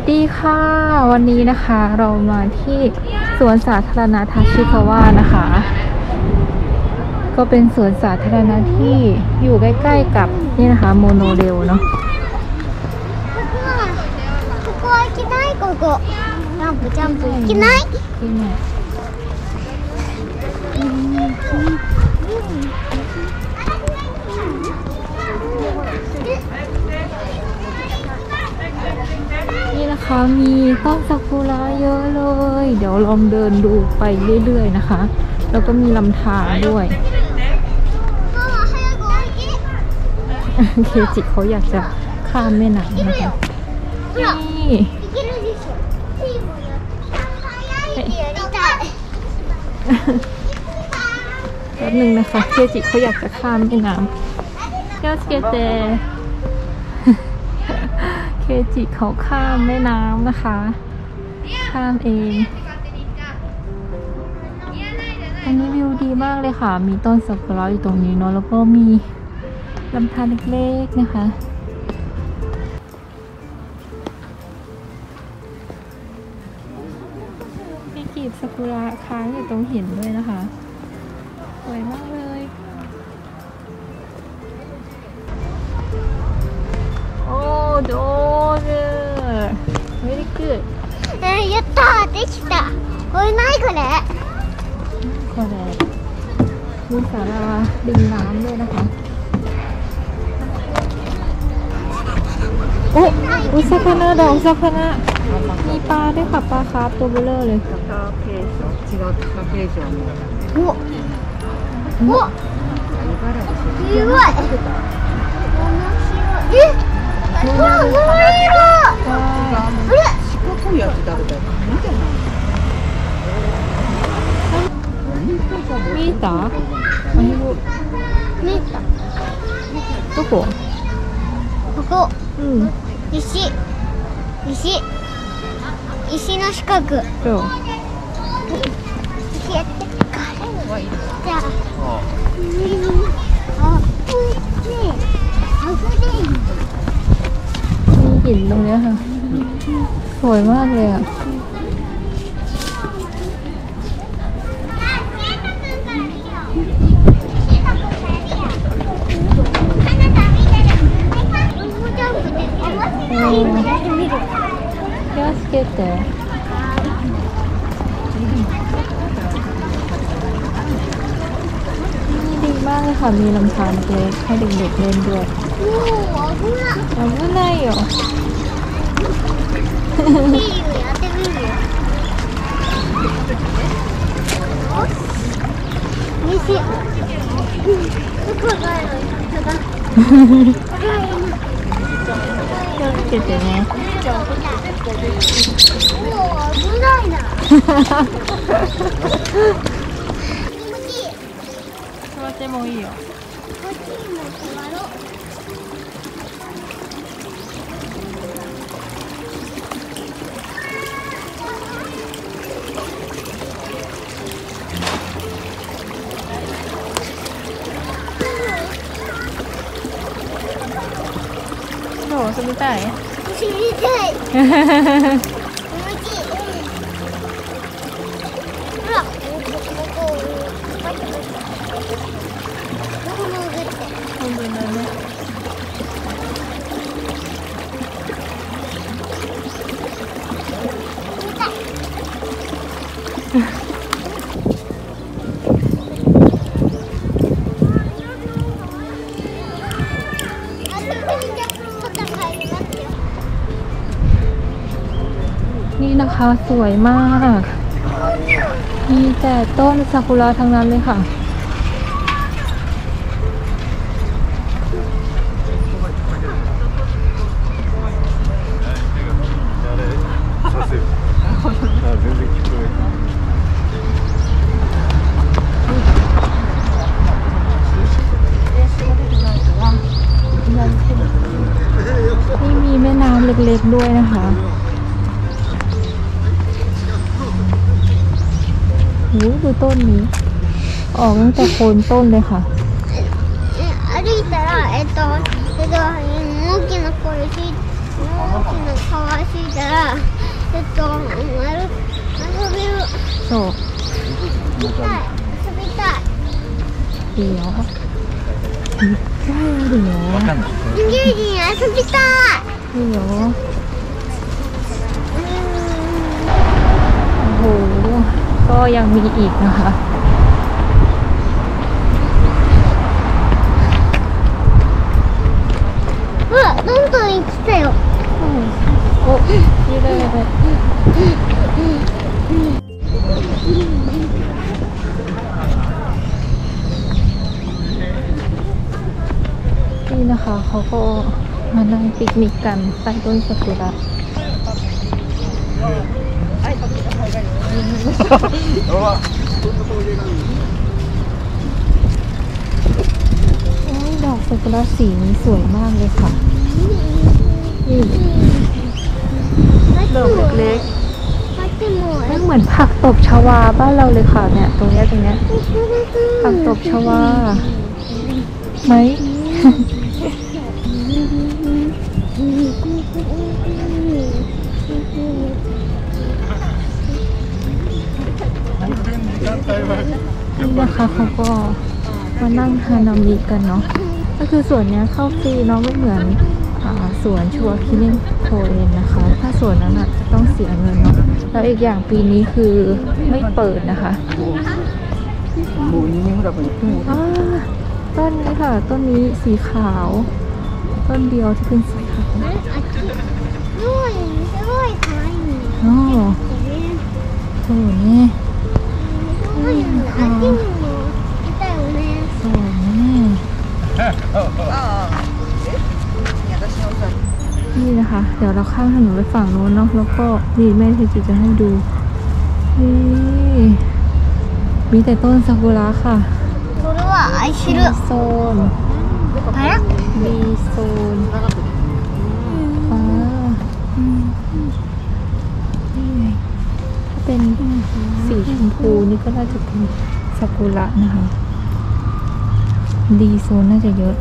ดีค่ะวันนี้นะคะเรามาที่สวนสาธารณะทาชิคาวะนะคะ ก็เป็นสวนสาธารณะที่อยู่ใกล้ๆกับนี่นะคะโมโนเรลเนาะここは行けないここジャンプジャンプ行けないที่เนี่ยนี่นะคะมีต้นซากุระเยอะเลยเดี๋ยวลองเดินดูไปเรื่อยๆนะคะแล้วก็มีลำธารด้วยเคจิเขาอยากจะข้ามแม่น้ำนะคะนี่แป๊บนึงนะคะเคจิเขาอยากจะข้ามแม่น้ำก็สเกตเตเคจิเขาข้ามแม่น้ำนะคะข้ามเองอันนี้วิวดีมากเลยค่ะมีต้นซากุระอยู่ตรงนี้เนาะแล้วก็มีลำธารเล็กๆนะคะมีกีบซากุระค้างอยู่ตรงหินด้วยนะคะสวยมากเลยโอ้โดนvery good やったーできたこれ何これこれมีศาลาดินน้ำด้วยนะคะโอ้อุซาคานะดอกอุซาคานะมีปลาด้วยค่ะปลาคาร์ฟตัวเบลเลอร์เลยおおすごいえうわうまい色あれ四角いやつ食べたよ。 見えた？ 見えたどこ？ ここうん。 石の四角そう。 石やってじゃあมีหินตรงเนี้ยค่ะสวยมากเลยอ่ะ気をつけてดีมากเลยค่ะมีลำธารเล็กให้เด็กๆเล่นด้วย危ないよやってみるよ見せどこがあるの気をつけてねおお危ないな座ってもいいよこっちにも座ろうどう遊びたい知りたい気持ちいいほらここ本当だねนี่นะคะสวยมากมีแต่ต้นซากุระทั้งนั้นเลยค่ะนี่มีแม่น้ำเล็กๆด้วยนะคะดูต้นนี้ออกตั้งแต่โคนต้นเลยค่ะ歩いたら大きなこれかわしたら遊べる。 そう遊びたい。遊びたい。 いいよいっぱいあるよ人間に遊びたい。 いいよโอ้โหก็ยังมีอีกนะคะうわ、どんどん来たよ。 お、やばいやばいนี่นะคะเขาก็มานั่งปิกนิกกันใต้ต้นซากุระโอ้ยดอกซากุระสีนี้สวยมากเลยค่ะนี่ดอกเล็กๆมันเหมือนผักตบชวาบ้านเราเลยค่ะเนี่ยตรงเนี้ยผักตบชวาไหม นี่นะคะเขาก็มานั่งฮานามิกันเนาะก็คือส่วนเนี้ยเข้าฟรีเนาะไม่เหมือนสวนชัวคิเนนโคเอนนะคะถ้าส่วนนั้นจะต้องเสียเงินเนาะแล้วอีกอย่างปีนี้คือไม่เปิดนะคะต้นนี้ค่ะต้นนี้สีขาวต้นเดียวที่เป็นสีขาวอ๋อโอ้เนี่ยนี่นะคะเดี๋ยวเราข้ามถนนไปฝั่งโน้นเนาะแล้วก็นี่แม่เทจิจะให้ดูนี่มีแต่ต้นซากุระค่ะBโซนBโซนนี่ไงถ้าเป็นสีชมพูนี่ก็น่าจะเป็นซากุระนะคะดีโซนน่าจะเยอะ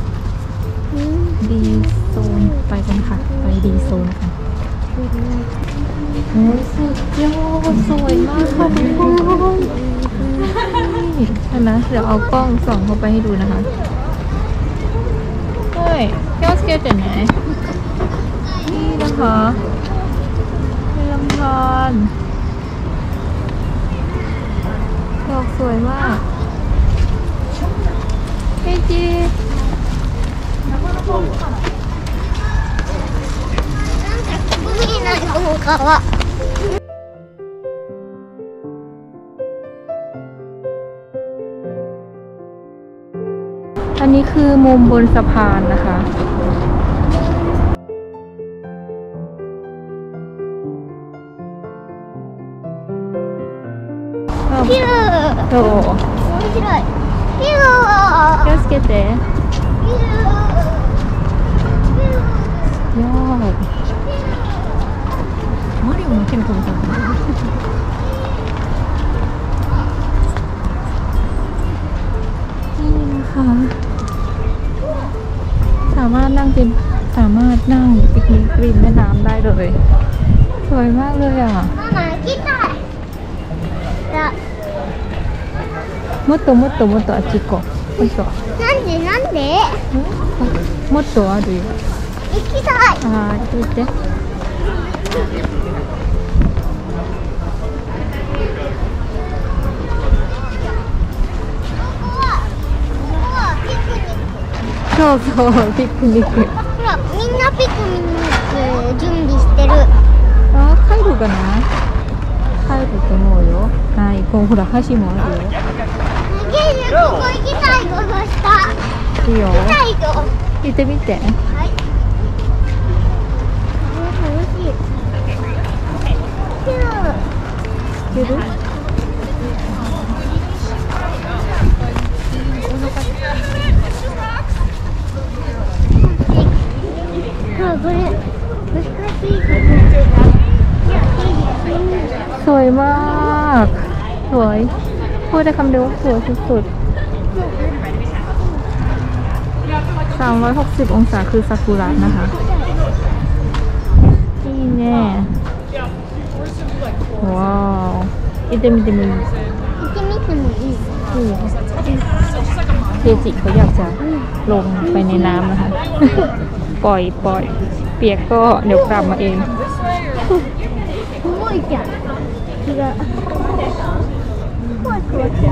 ดีโซนไปกันค่ะไปดีโซนกันโอ้ยสุดยอดสวยมากค่ะทุกคนนี่นะเดี๋ยวเอากล้องส่องเข้าไปให้ดูนะคะเฮ้ยยอดสเก็ตไหนนี่นะคะเป็นลำธารดอกสวยมากเฮ้ยจีอันนี้คือมุมบนสะพานนะคะピューそう面白いピュー気をつけてピューยอดマリオのキノコみたいなนี่นะคะสามารถนั่งปิกนิกริมแม่น้ำได้เลยสวยมากเลยอ่ะもっともっともっとあっち行こう。よいしょ。 なんで？ もっとあるよ。 行きたい。 はい、行って。そうそう、ピクニック。 ほら、みんなピクニック準備してる。 あ、帰るかな？帰ると思うよ。はい、ほら橋もあるよ。 ここ行きたいことした。 いいよ。 行きたいと。 行ってみて。 はい。楽しい。 行ける？ これ難しい。 สวยมากสวยพูดได้คำเดียวว่าสวยสุดๆ360 องศาคือซากุระนะคะいいね。わー、行ってみてもいい？ 行ってみてもいい？ เจจิเขาอยากจะลงไปในน้ำนะคะ ปล่อยเปียกก็เดี๋ยวกลับมาเองすごいじゃん。気が。怖い怖い。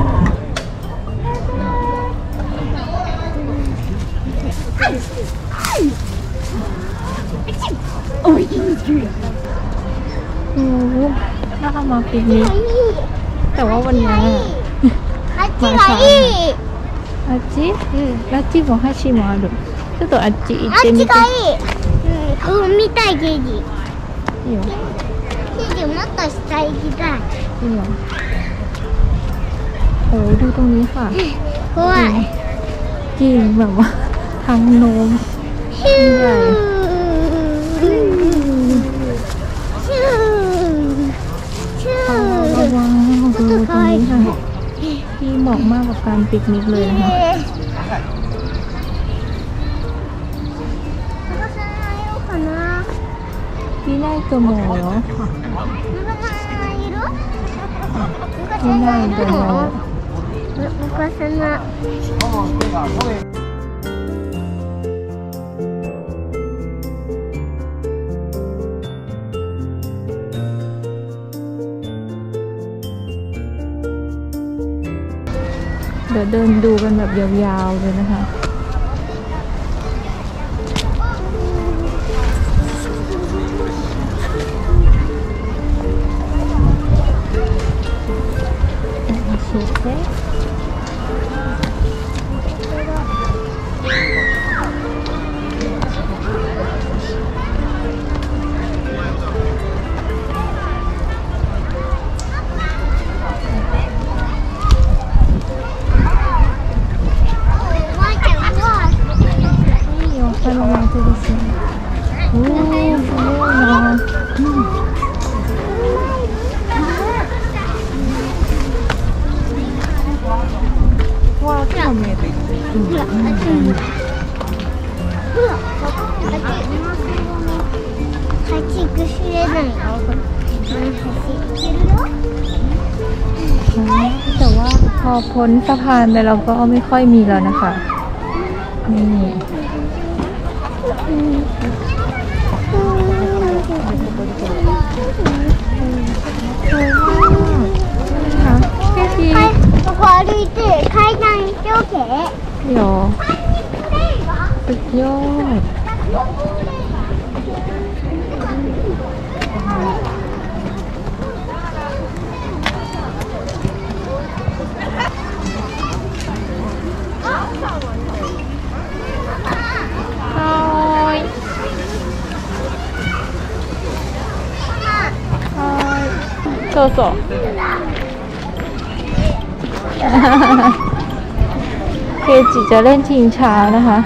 おいしい。 ถ้ามาปิกนิกแต่ว่าวันนี้あっちがいい。 あっち？あっちも橋もある。ちょっとあっち行あってみて。 っちがいい。こう見たいゲージ。 いいよ。 ゲージもっと下行きたい。 いいよ。โอ้ดูตรงนี้ค่ะ怖い。 กิ่งแบบว่าทางโน้มヒュー。ヒュー。ヒュระー。 วังดูตรงนี้ค่ะที่เหมาะมากกับการปิกนิกเลยนะคะ ที่ได้กระหมอเหรอที่ได้กระหมอเดี๋ยวเดินดูกันแบบยาวๆเลยนะคะแต่ว่าพอพ้นสะพานไปเราก็ไม่ค่อยมีแล้วนะคะนี่ここ歩いて階段行っておけ。 เดี๋ยวสุดยอดそうそうเคจิจะเล่นชิงช้านะคะ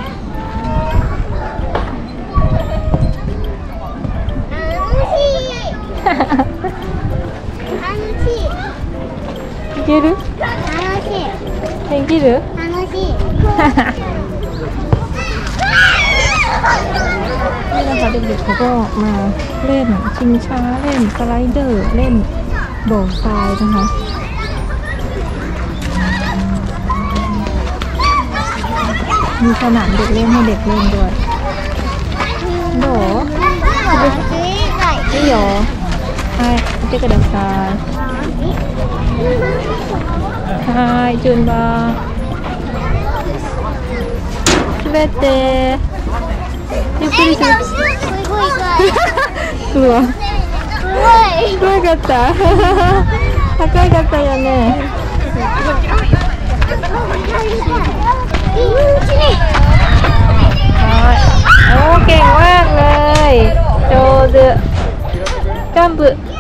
いける？できる？นี่นะคะเด็กๆเขาก็มาเล่นชิงช้าเล่นสไลเดอร์เล่นโบว์ทรายนะคะมีสนามเด็กเล่นให้เด็กเล่นด้วยโดนี่เหรอはい見てくださいはい順番滑ってゆっくりするうわすごかった高かったよねはいโอ้เก่งมากเลยโจดジャンプ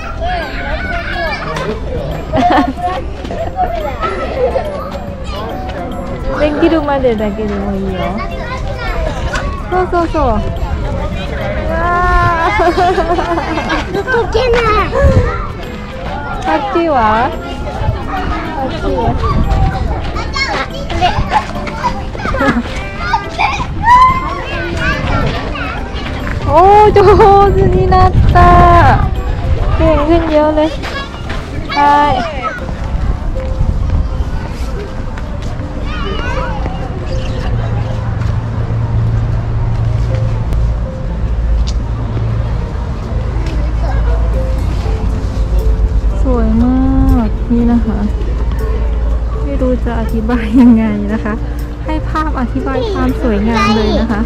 できるまでだけでもいいよそうそうそうわー動けないあっちはあっちはโอ้โจสนี่นาตาเก่งขึ้นเยอะเลยใช่สวยมากนี่นะคะไม่รู้จะอธิบายยังไงนะคะ ให้ภาพอธิบายความสวยงามเลยนะคะ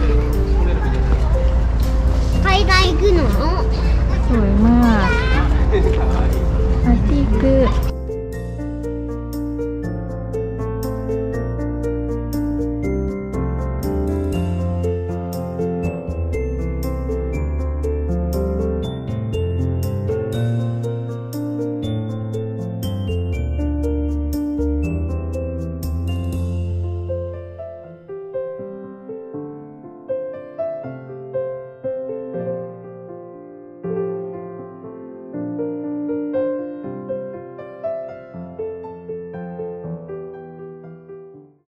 階段行くのสวยมากอาทิตย์